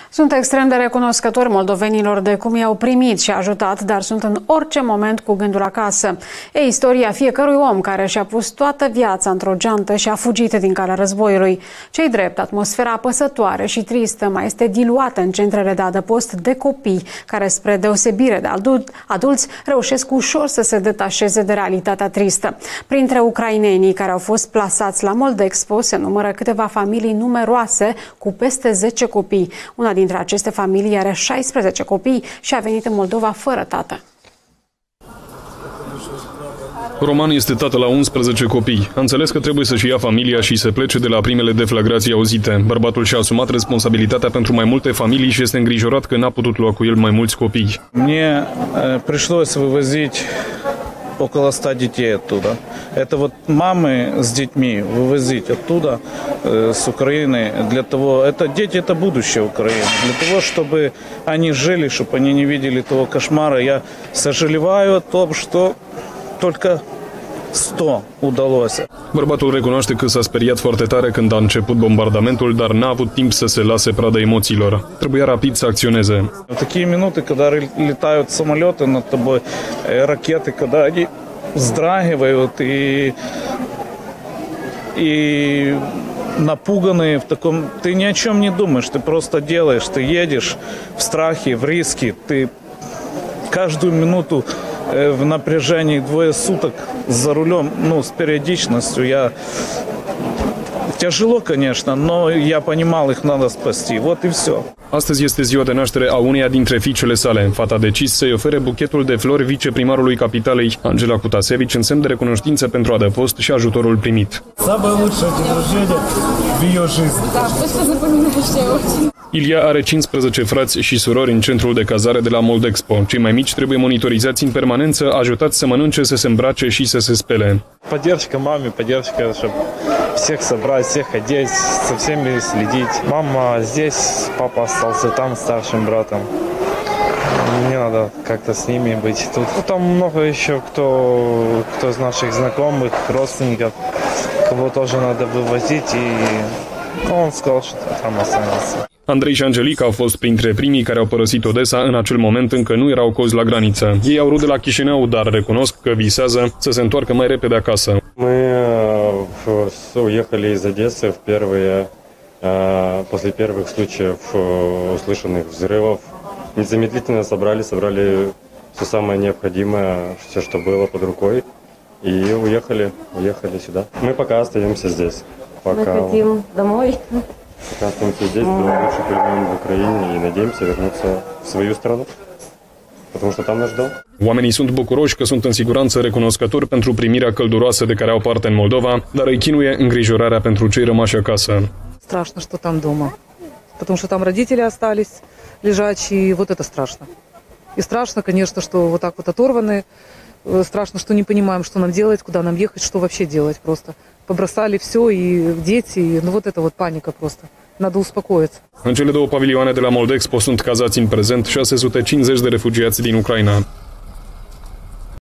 Sunt extrem de recunoscători moldovenilor de cum i-au primit și ajutat, dar sunt în orice moment cu gândul acasă. E istoria fiecărui om care și-a pus toată viața într-o geantă și a fugit din calea războiului. Ce-i drept, atmosfera apăsătoare și tristă mai este diluată în centrele de adăpost de copii, care, spre deosebire de adulți, reușesc ușor să se detașeze de realitatea tristă. Printre ucrainenii care au fost plasați la Moldexpo se numără câteva familii numeroase cu peste 10 copii. Una dintre aceste familii are 16 copii și a venit în Moldova fără tată. Roman este tată la 11 copii. A înțeles că trebuie să-și ia familia și să plece de la primele deflagrații auzite. Bărbatul și-a asumat responsabilitatea pentru mai multe familii și este îngrijorat că n-a putut lua cu el mai mulți copii. Мне пришлось вывозить около 100 детей оттуда. Это вот мамы с детьми вывозить оттуда, с Украины, для того, это дети, это будущее Украины, для того, чтобы они жили, чтобы они не видели того кошмара. Я сожалеваю о том, что только 100 удалось. Bărbatul recunoaște că s-a speriat foarte tare când a început bombardamentul, dar n-a avut timp să se lase pradă emoțiilor. Trebuia rapid să acționeze. В такие минуты, когда летают самолеты над тобой, ракеты, когда они вздрагивают и напуганные в таком, ты ни о чем не думаешь, ты просто делаешь, ты едешь в страхе, в риске, ты каждую минуту в напряжении, двое суток за рулем, с периодичностью. Тяжело, конечно, но я понимал, их надо спасти. Вот и все. Astăzi este ziua de naștere a uneia dintre fiicele sale. Fata a decis să-i ofere buchetul de flori viceprimarului capitalei, Angela Kutasevici, în semn de recunoștință pentru adăpost și ajutorul primit. Ilia are 15 frați și surori în centrul de cazare de la Moldexpo. Cei mai mici trebuie monitorizați în permanență, ajutați să mănânce, să se îmbrace și să se spele. Поддержка маме, поддержка, чтобы всех собрать, всех одеть, со всеми следить. Мама здесь, папа остался там с старшим братом. Мне надо как-то с ними быть тут. Там много еще кто из наших знакомых, родственников, кого тоже надо вывозить, и он сказал, что там останется. Andrei și Angelica au fost printre primii care au părăsit Odessa, în acel moment încă nu erau cozi la graniță. Ei au rude la Chișinău, dar recunosc că visează să se întoarcă mai repede acasă. Мы уехали из Одессы после первых случаев услышанных взрывов. Незамедлительно собрали все самое необходимое, все, что было под рукой, и уехали сюда. Мы пока остаемся здесь. Мы хотим домой. Пока остаемся здесь, до лучших времен в Украине, и надеемся вернуться в свою страну, потому что там наш дом. Oamenii sunt bucuroși că sunt în siguranță, recunoscători pentru primirea călduroasă de care au parte în Moldova, dar îi chinuie îngrijorarea pentru cei rămași acasă. Страшно, что там дома, потому что там родители остались лежачие, вот это страшно. И страшно, конечно, что вот так вот оторваны, страшно, что не понимаем, что нам делать, куда нам ехать, что вообще делать просто. Побросали все, и дети, и вот это вот паника просто. Надо успокоиться. În cele două pavilioane de la Moldexpo sunt cazați în prezent 650 de refugiați din Ucraina.